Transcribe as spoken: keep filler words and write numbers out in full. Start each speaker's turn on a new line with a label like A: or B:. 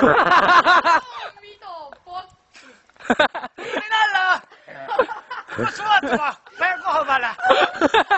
A: 阿弥陀佛。
B: 你那了，不说是吧？别过好吧了。